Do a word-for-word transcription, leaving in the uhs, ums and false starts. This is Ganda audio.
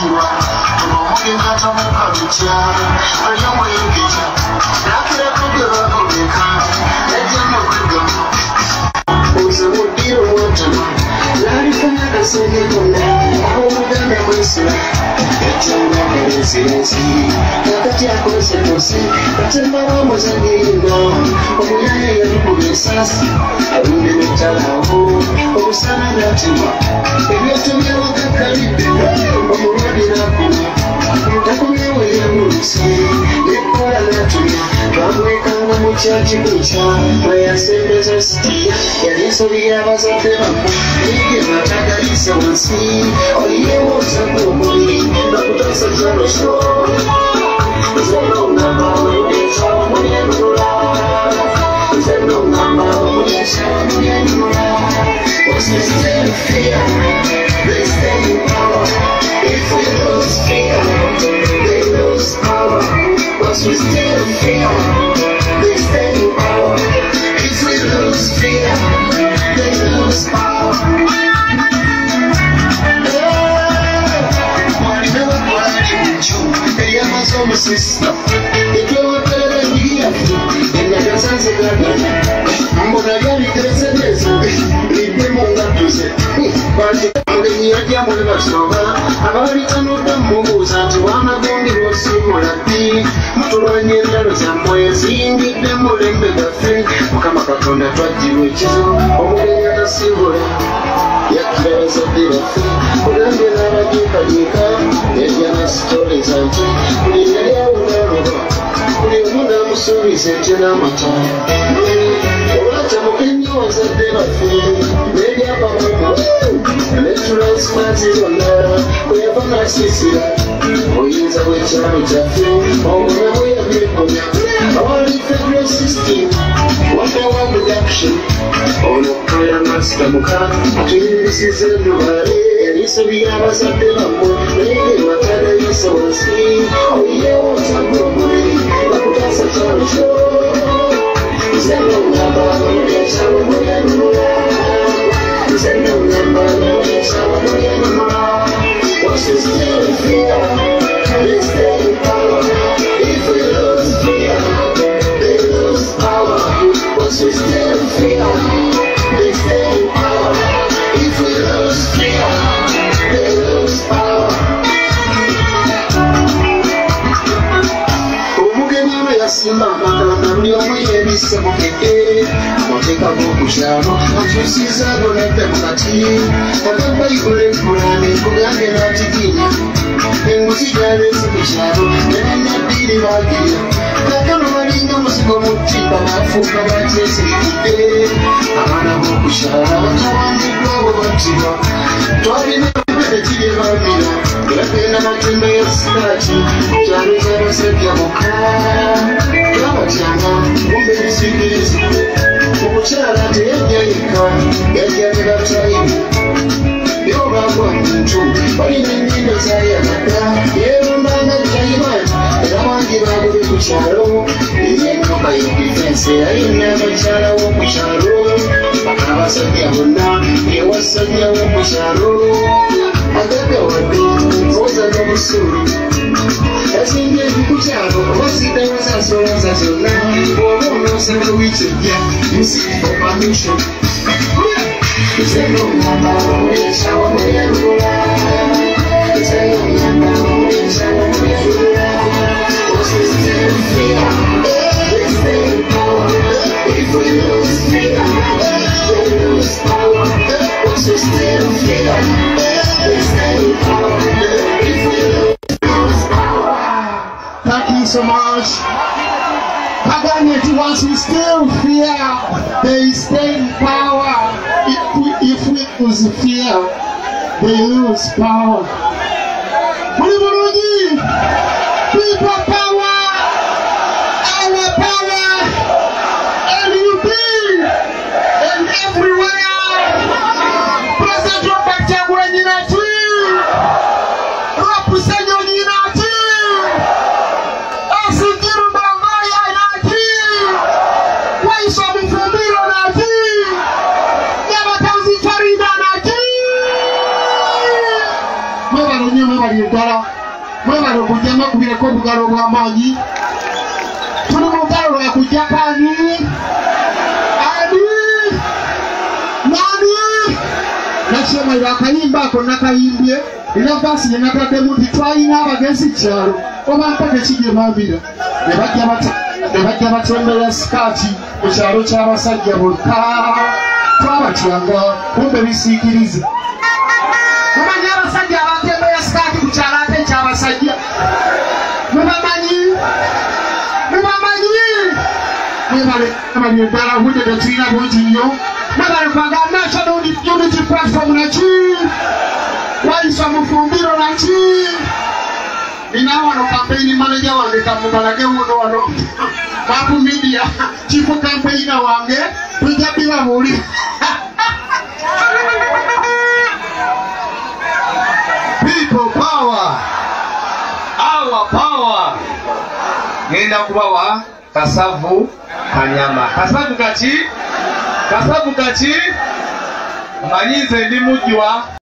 Tiwa, Mugata Mukacha, a young way in Gita, Nakira Kuga, Omeka, Legend of Kuga, who's a would be a water. Larry Fana, Sony, Hoga, Messi, Echanga, Residency, Nakatia Consequency, but in my home was a game down, Omaya and Pugasas, I wouldn't tell her home, or Sana Natima. If you have to be able to carry the Omuradi Nakuma. Takume we yamusi Nipola natuna Bamweka nga muchachi kucha Maya sembeza siti Yalisori yabazatema Nige mataga isa wansi Oye wosa kumuli Nakutasa jano show Zeno ngamba Mwenye chawa mwenye nula Zeno ngamba Mwenye chawa mwenye nula What's this still fear? They stay in power. If we lose fear, they lose power. Once we still fear, they stay in power. If we lose fear, they lose power. Money never quite in June. They have a summer system. They do it better than we have to. And the answers are good. I'm gonna get it. There's a lesson. Leave them on that music. But I'm going to go I've written with the moves and to one of them it was similar thing. To run in the Zamboy, seeing it, them will end the thing. Kamakakona, what you which is only at a silver. Yet there's a bit of thing. But I'm going to give a nika. Then you stories and things. But in the air, we never go. But in one of the stories, it's in our time. What I'm looking was a bit of thing. Maybe I'm natural smarties on there, we have a nice city. We use a witch and a jaffy, or wherever we have been. Our federal system, one by one reduction. On a prayer master Muka, this is everybody, and it's a big hours at the Lambo. Maybe what I is so seen. Oh, yeah, what's a problem? But that's a challenge. Is that no number? Yes, I will be a new. Is that no number? What's this still fear? They stay in power. If we lose fear, they lose power. What's this still fear? They stay in power. If we lose fear, they lose power. Umugeni yasimba makana mliomu yebise mukeke Moteka kukushano Matusiza donete mukati Nakamba yikule kurani Kugange na tikini Engusi jale sikishano Nene pili wagia Kakano walinga musiko mutipa Mafuka batesi kite Amana kukushano Tawandi kwa wabatiwa Tuwari na kupete chile vamila Kulapena matembe ya sitachi Jari zero sekia mukana Kama changa Kumbe nisikilizi Kukuchala teyanyayika Yajyanira taimi Yoba kwa mtu Bali nengine zayagata Yeru mbanga taimani Erawangi baguli kuchalo Iye nyoka yukifense Aina machala wa kuchalo Akaba sabia hona Yewa sabia wa kuchalo Agaga wadi Oza no musuri Asinge kuchalo Wasita wasa sola za sola Owo no sebe wiche ya Music for permission Zeno ngamba Mwisha wa mwenye nula Zeno ngamba Mwisha wa mwenye nula What's this still fear? They stay in power. If we lose fear, they lose power. What's this still fear? They stay in power. If we lose power. Thank you so much. Paganity, once we still fear, they stay in power. If we, if we lose fear, they lose power. People power, our power, and you be, and everywhere. President Robert Chagwa Nyinati, Rapusenyo Nyinati, Asikiru Bangaya Nyinati, Waishabi Femiro Nyinati, Nyama Tauzi Farida Nyinati. Mama Nyinati. mwebali eddala mwebali okujjama kubireko obugalo bw'amaanyi tuli mu lugalo lwa ku Japani ani nani nakyemalira akayimba ako nakayimbye era baasi ne nataddemu nti twalina abagenzi kyalo oba mpaka ekigemambira ne bajja batembera sikaati mu kyalo ky'abasajja bokka twabatyanga kumbe bisiikiriza mumanyi abasajja abatembera sikaati ku kyalo ate ekyabasajja mubamanyi mubamanyi mwebale abali eddala obudde tetulina bungi nnyo mwebale kwanga national unity platform naki wayisa mufumbiro naki nina wano campaign manager wange kamubalage wuno wano Mapu Media chief campaigner wange tujja bibabuuli people power our power ngenda kubawa kasavu kanyama kasavu kaki kasavu kaki manyize ndi mujwa